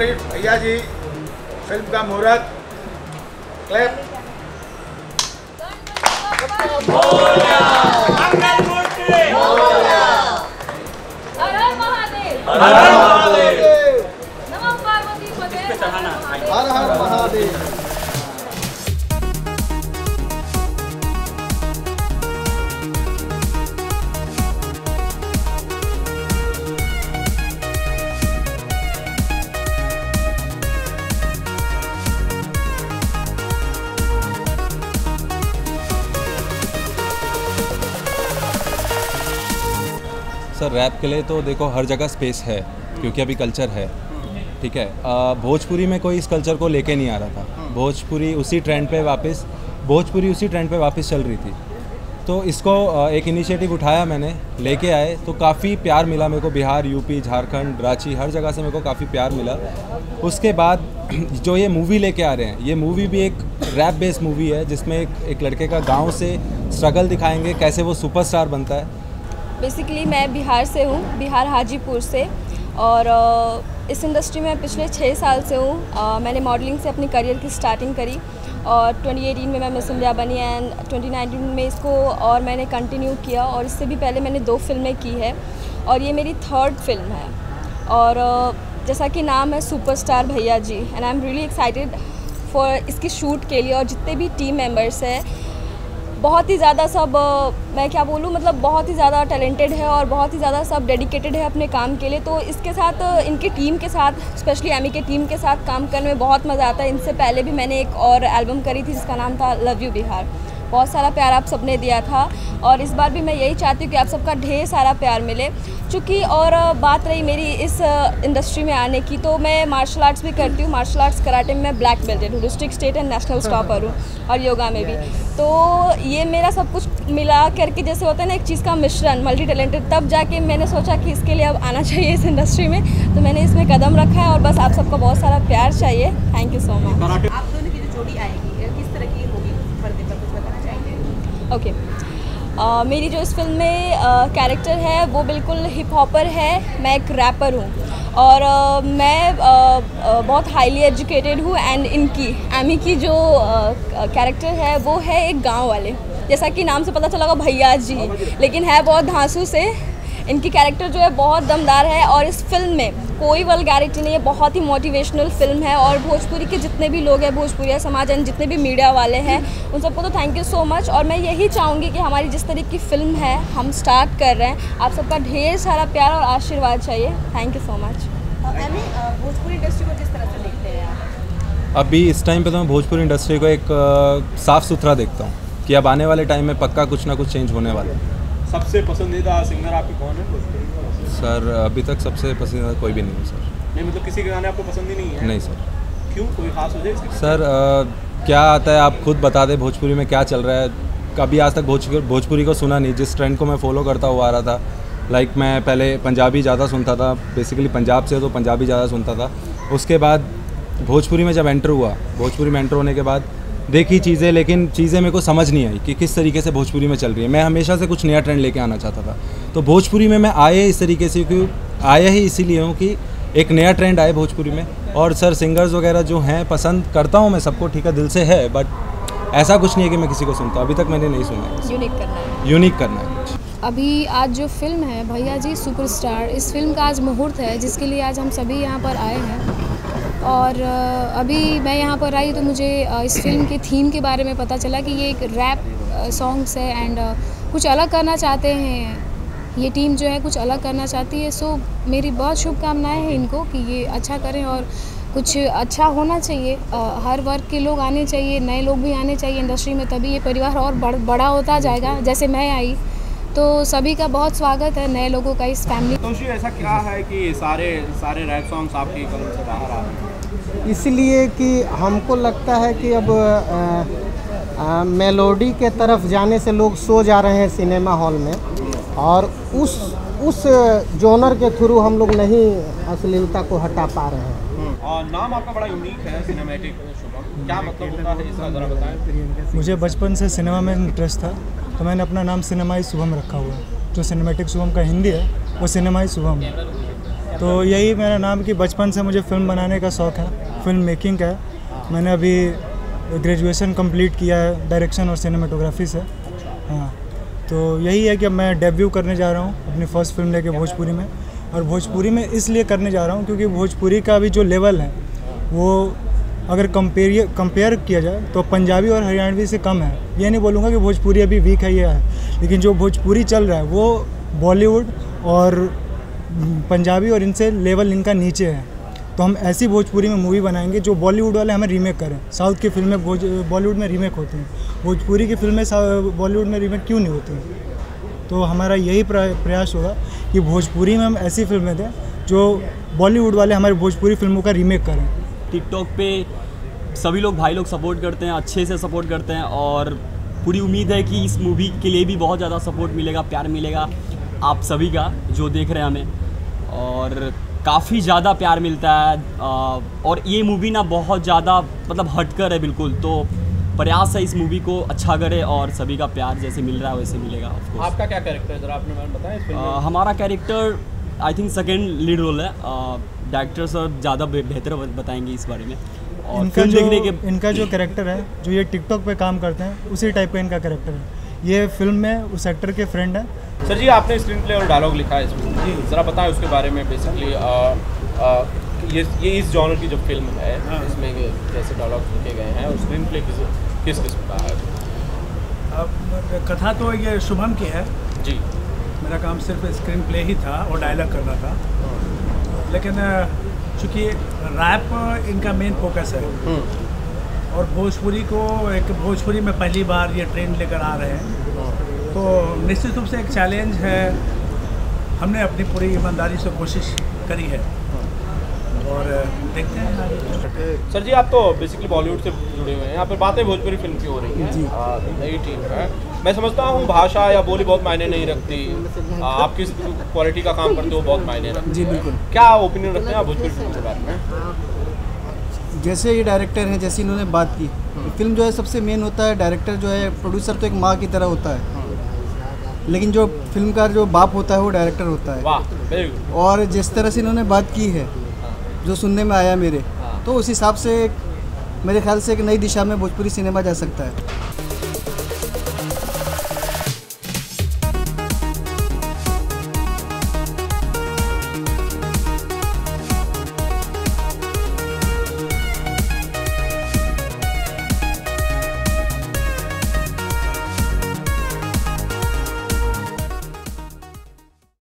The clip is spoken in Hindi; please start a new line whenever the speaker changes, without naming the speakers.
हमारी भैया जी फिल्म का मुहूर्त। क्लैप।
हर हर महादेव।
हर हर महादेव।
नमः पार्वती पते।
हर हर महादेव।
सर रैप के लिए तो देखो हर जगह स्पेस है क्योंकि अभी कल्चर है, ठीक है। भोजपुरी में कोई इस कल्चर को लेके नहीं आ रहा था। भोजपुरी उसी ट्रेंड पे वापस चल रही थी, तो इसको एक इनिशिएटिव उठाया मैंने, लेके आए तो काफ़ी प्यार मिला मेरे को। बिहार, यूपी, झारखंड, रांची, हर जगह से मेरे को काफ़ी प्यार मिला। उसके बाद जो ये मूवी लेके आ रहे हैं, ये मूवी भी एक रैप बेस्ड मूवी है जिसमें एक लड़के का गाँव से स्ट्रगल दिखाएंगे, कैसे वो सुपरस्टार बनता है।
बेसिकली मैं बिहार से हूँ, बिहार हाजीपुर से, और इस इंडस्ट्री में पिछले 6 साल से हूँ। मैंने मॉडलिंग से अपनी करियर की स्टार्टिंग करी और 2018 में मैं मिस इंडिया बनी एंड 2019 में इसको और मैंने कंटिन्यू किया। और इससे भी पहले मैंने 2 फिल्में की है और ये मेरी 3rd फिल्म है। और जैसा कि नाम है सुपरस्टार भैया ji, and I am really excited for इसकी शूट के लिए। और जितने भी टीम मेंबर्स हैं बहुत ही ज़्यादा सब, मैं क्या बोलूँ, मतलब बहुत ही ज़्यादा टैलेंटेड है और बहुत ही ज़्यादा सब डेडिकेटेड है अपने काम के लिए। तो इसके साथ, इनकी टीम के साथ, स्पेशली एमी के टीम के साथ काम करने में बहुत मज़ा आता है। इनसे पहले भी मैंने एक और एल्बम करी थी जिसका नाम था लव यू बिहार। बहुत सारा प्यार आप सबने दिया था और इस बार भी मैं यही चाहती हूँ कि आप सबका ढेर सारा प्यार मिले। चूँकि और बात रही मेरी इस इंडस्ट्री में आने की, तो मैं मार्शल आर्ट्स भी करती हूँ। मार्शल आर्ट्स कराटे में मैं ब्लैक बेल्टेड हूँ, district, state and national topper हूँ, और योगा में भी। तो ये मेरा सब कुछ मिला करके जैसे होता है ना एक चीज़ का मिश्रण, मल्टी टैलेंटेड, तब जाके मैंने सोचा कि इसके लिए अब आना चाहिए इस इंडस्ट्री में। तो मैंने इसमें कदम रखा है और बस आप सबका बहुत सारा प्यार चाहिए। Thank you so much.
आप दोनों की जो जोड़ी आएगी किस तरह की होगी, पर्दे पर कुछ बताना चाहेंगे?
ओके। मेरी जो इस फिल्म में कैरेक्टर है वो बिल्कुल हिप हॉपर है। मैं एक रैपर हूँ और मैं बहुत हाईली एजुकेटेड हूँ। एंड इनकी एमी की जो कैरेक्टर है वो है एक गांव वाले, जैसा कि नाम से पता चला होगा भैया जी, लेकिन है बहुत धांसू से। इनकी कैरेक्टर जो है बहुत दमदार है और इस फिल्म में कोई वल्गैरिटी नहीं है, बहुत ही मोटिवेशनल फिल्म है। और भोजपुरी के जितने भी लोग हैं, भोजपुरी समाज एंड जितने भी मीडिया वाले हैं, उन सबको तो थैंक यू सो मच। और मैं यही चाहूँगी कि हमारी जिस तरीके की फिल्म है हम स्टार्ट कर रहे हैं, आप सबका ढेर सारा प्यार और आशीर्वाद चाहिए। Thank you so much.
Bhojpuri industry को किस तरह से देखते हैं आप?
अभी इस टाइम पे तो मैं भोजपुरी इंडस्ट्री को एक साफ़ सुथरा देखता हूँ कि अब आने वाले टाइम में पक्का कुछ ना कुछ चेंज होने वाला है।
सबसे पसंदीदा सिंगर आपके कौन है?
सर अभी तक सबसे पसंदीदा कोई भी नहीं है सर।
नहीं, मतलब किसी के गाने आपको पसंद ही नहीं है?
नहीं सर।
क्यों, कोई खास वजह इसकी?
सर क्या आता है आप खुद बता दें, भोजपुरी में क्या चल रहा है। कभी आज तक भोजपुरी को सुना नहीं। जिस ट्रेंड को मैं फॉलो करता हुआ आ रहा था, लाइक मैं पहले पंजाबी ज़्यादा सुनता था, बेसिकली पंजाब से, तो पंजाबी ज़्यादा सुनता था। उसके बाद भोजपुरी में जब एंटर हुआ, भोजपुरी में एंटर होने के बाद देखी चीज़ें, लेकिन चीज़ें मेरे को समझ नहीं आई कि किस तरीके से भोजपुरी में चल रही है। मैं हमेशा से कुछ नया ट्रेंड लेके आना चाहता था, तो भोजपुरी में मैं आए इस तरीके से, क्योंकि आया ही इसीलिए हूँ कि एक नया ट्रेंड आए भोजपुरी में। और सर सिंगर्स वगैरह जो हैं पसंद करता हूँ मैं सबको, ठीक है, दिल से है, बट ऐसा कुछ नहीं है कि मैं किसी को सुनता हूँ। अभी तक मैंने नहीं सुना है। यूनिक करना है कुछ।
अभी आज जो फिल्म है भैया जी सुपरस्टार, इस फिल्म का आज मुहूर्त है जिसके लिए आज हम सभी यहाँ पर आए हैं। और अभी मैं यहाँ पर आई तो मुझे इस फिल्म के थीम के बारे में पता चला कि ये एक रैप सॉन्ग्स है एंड कुछ अलग करना चाहते हैं। ये टीम जो है कुछ अलग करना चाहती है। सो मेरी बहुत शुभकामनाएं हैं इनको कि ये अच्छा करें और कुछ अच्छा होना चाहिए। हर वर्ग के लोग आने चाहिए, नए लोग भी आने चाहिए इंडस्ट्री में, तभी ये परिवार और बड़ा होता जाएगा। जैसे मैं आई तो सभी का बहुत स्वागत है, नए लोगों का इस फैमिली।
तो ऐसा क्या है कि सारे रैप सॉन्ग्स आपकी कलम से बाहर आ रहे हैं?
इसलिए कि हमको लगता है कि अब मेलोडी के तरफ जाने से लोग सो जा रहे हैं सिनेमा हॉल में, और उस जोनर के थ्रू हम लोग नहीं अश्लीलता को हटा पा रहे हैं।
और नाम आपका बड़ा यूनिक है, सिनेमैटिक शुभम, क्या मतलब होता है इसका ज़रा बताएं।
मुझे बचपन से सिनेमा में इंटरेस्ट था, तो मैंने अपना नाम सिनेमाई शुभम रखा हुआ है। जो सिनेमैटिक शुभम का हिंदी है वो सिनेमाई शुभम है। तो यही मेरा नाम कि बचपन से मुझे फ़िल्म बनाने का शौक़ है, फिल्म मेकिंग का है। मैंने अभी ग्रेजुएशन कंप्लीट किया है डायरेक्शन और सिनेमेटोग्राफी से। हाँ, तो यही है कि मैं डेब्यू करने जा रहा हूँ अपनी फ़र्स्ट फिल्म लेके भोजपुरी में। और भोजपुरी में इसलिए करने जा रहा हूँ क्योंकि भोजपुरी का अभी जो लेवल है वो अगर कंपेयर किया जाए तो पंजाबी और हरियाणवी से कम है। ये नहीं बोलूँगा कि भोजपुरी अभी वीक है, ये है, लेकिन जो भोजपुरी चल रहा है वो बॉलीवुड और पंजाबी और इनसे लेवल इनका नीचे है। तो हम ऐसी भोजपुरी में मूवी बनाएंगे जो बॉलीवुड वाले हमें रीमेक करें। साउथ की फिल्में बॉलीवुड में रीमेक होती हैं, भोजपुरी की फिल्में बॉलीवुड में रीमेक क्यों नहीं होती हैं? तो हमारा यही प्रयास होगा कि भोजपुरी में हम ऐसी फिल्में दें जो बॉलीवुड वाले हमारी भोजपुरी फिल्मों का रीमेक करें।
टिकटॉक पे सभी लोग भाई लोग सपोर्ट करते हैं, अच्छे से सपोर्ट करते हैं और पूरी उम्मीद है कि इस मूवी के लिए भी बहुत ज़्यादा सपोर्ट मिलेगा, प्यार मिलेगा आप सभी का जो देख रहे हैं हमें। और काफ़ी ज़्यादा प्यार मिलता है और ये मूवी ना बहुत ज़्यादा मतलब हटकर है बिल्कुल। तो प्रयास है इस मूवी को अच्छा करे और सभी का प्यार जैसे मिल रहा है वैसे मिलेगा।
आपका क्या कैरेक्टर है ज़रा आपने मैंने बताया इस फिल्म में?
हमारा character I think second lead role है। डायरेक्टर सर ज़्यादा बेहतर बताएंगे इस बारे में। और
इनका जो कैरेक्टर है जो ये टिकटॉक पे काम करते हैं उसी टाइप का इनका कैरेक्टर है। ये फिल्म में उस एक्टर के फ्रेंड है।
सर जी, आपने स्क्रीन प्ले और डायलॉग लिखा है इसमें, जी ज़रा बताएं उसके बारे में। बेसिकली ये इस जॉनर की जो फिल्म है इसमें कैसे डायलॉग लिखे गए हैं और स्क्रीन प्ले किस किस्म का है?
अब कथा तो ये शुभम की है
जी,
मेरा काम सिर्फ स्क्रीन प्ले ही था और डायलॉग करना था। लेकिन चूँकि रैप इनका मेन फोकस है और भोजपुरी में पहली बार ये ट्रेंड लेकर आ रहे हैं, तो निश्चित रूप से एक चैलेंज है। हमने अपनी पूरी ईमानदारी से कोशिश करी है और देखते हैं।
सर जी, आप तो बेसिकली बॉलीवुड से जुड़े हुए हैं, यहाँ पर बातें भोजपुरी फिल्म की हो रही हैं, नई टीम है। मैं समझता हूँ भाषा या बोली बहुत मायने नहीं रखती, आप किस क्वालिटी का काम करते हो बहुत मायने रखती है।
जी बिल्कुल।
क्या ओपिनियन रखते हैं आप भोजपुरी फिल्म के बारे में?
जैसे ये डायरेक्टर हैं, जैसे इन्होंने बात की, फिल्म जो है सबसे मेन होता है डायरेक्टर जो है, प्रोड्यूसर तो एक माँ की तरह होता है, लेकिन जो फिल्मकार जो बाप होता है वो डायरेक्टर होता है।
वाह।
और जिस तरह से इन्होंने बात की है जो सुनने में आया मेरे, तो उस हिसाब से मेरे ख्याल से एक नई दिशा में भोजपुरी सिनेमा जा सकता है।